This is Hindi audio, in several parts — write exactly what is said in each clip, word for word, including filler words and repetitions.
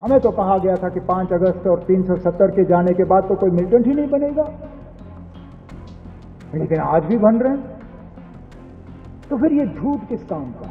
हमें तो कहा गया था कि पांच अगस्त और तीन सौ सत्तर के जाने के बाद तो कोई मिलिटेंट ही नहीं बनेगा, लेकिन आज भी बन रहे हैं। तो फिर ये झूठ किस काम का?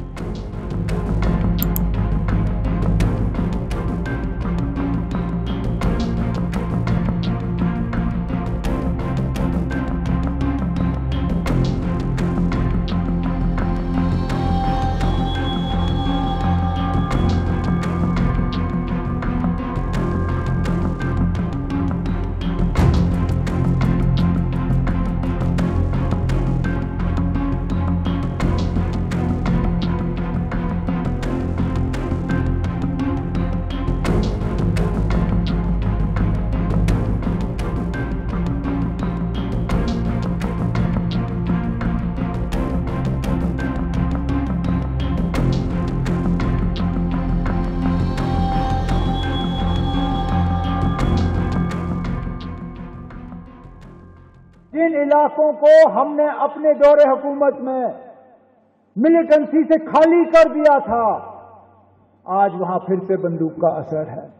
जिन इलाकों को हमने अपने दौरे हुकूमत में मिलिटेंसी से खाली कर दिया था, आज वहां फिर से बंदूक का असर है।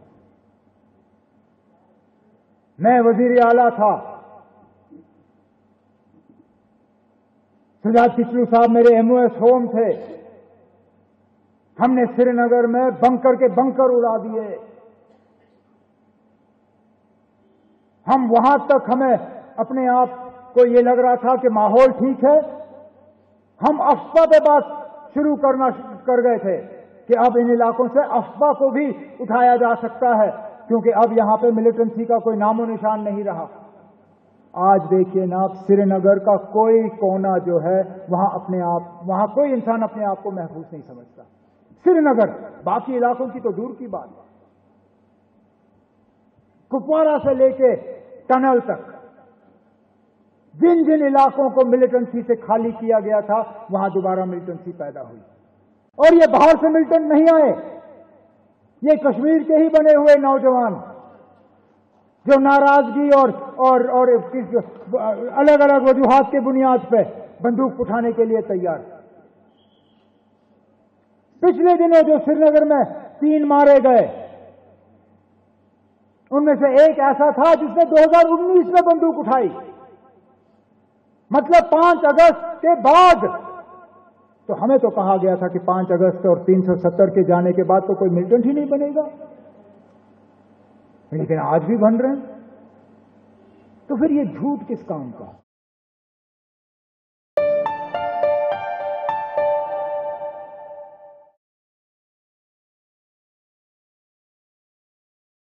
मैं वजीर आला था, सजाद किचलू साहब मेरे एमओएस होम थे। हमने श्रीनगर में बंकर के बंकर उड़ा दिए। हम वहां तक हमें अपने आप को ये लग रहा था कि माहौल ठीक है। हम अफवाह पे बात शुरू करना कर गए थे कि अब इन इलाकों से अफवाह को भी उठाया जा सकता है, क्योंकि अब यहां पे मिलिटेंसी का कोई नामो निशान नहीं रहा। आज देखिए ना, श्रीनगर का कोई कोना जो है वहां अपने आप वहां कोई इंसान अपने आप को महफूज नहीं समझता। श्रीनगर, बाकी इलाकों की तो दूर की बात है। कुपवारा से लेके टनल तक जिन जिन इलाकों को मिलिटेंसी से खाली किया गया था, वहां दोबारा मिलिटेंसी पैदा हुई। और ये बाहर से मिलिटेंट नहीं आए, ये कश्मीर के ही बने हुए नौजवान जो नाराजगी और और और अलग अलग वजूहात के बुनियाद पे बंदूक उठाने के लिए तैयार। पिछले दिनों जो श्रीनगर में तीन मारे गए, उनमें से एक ऐसा था जिसने दो हज़ार उन्नीस में बंदूक उठाई, मतलब पांच अगस्त के बाद। तो हमें तो कहा गया था कि पांच अगस्त और तीन सौ सत्तर के जाने के बाद तो कोई मिलिटेंट ही नहीं बनेगा, लेकिन आज भी बन रहे हैं। तो फिर ये झूठ किस काम का?